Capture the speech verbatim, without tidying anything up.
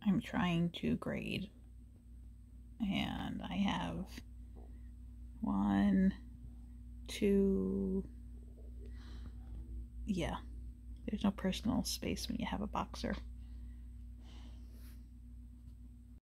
I'm trying to grade. And I have one, two, yeah, there's no personal space when you have a boxer.